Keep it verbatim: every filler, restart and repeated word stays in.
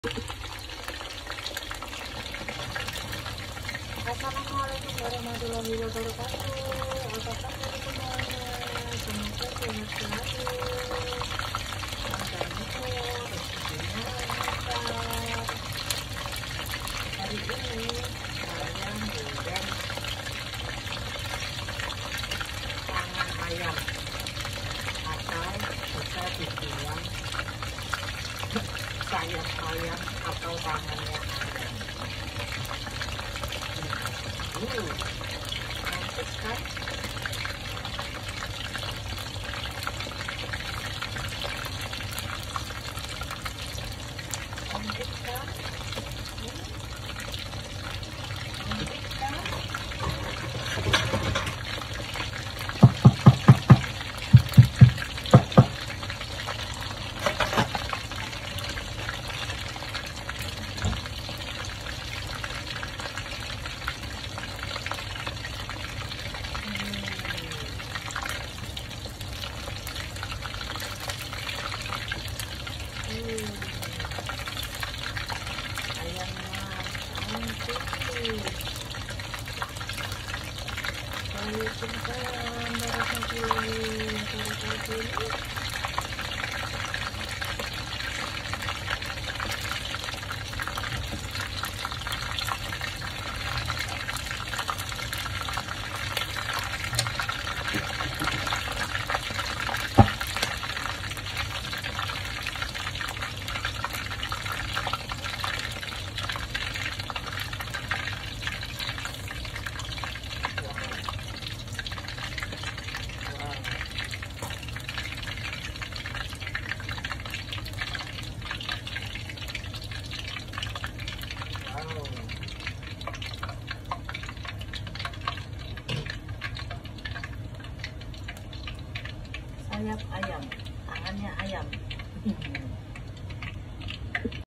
Assalamualaikum warahmatullahi wabarakatuh. Apa kabar semuanya? Semoga sehat selalu. Lancar-lancar, rezekinya lancar. Hari ini saya buat tangan ayam atau bisa dibilang sayap ayam atau tangannya ayam. Uh, mantap kan? Mantap kan? Hmm, mantap kan? Hmm, ayamnya mantap sih. Waalaikumsalam warahmatullahi wabarakatuh. Sayap ayam, tangannya ayam.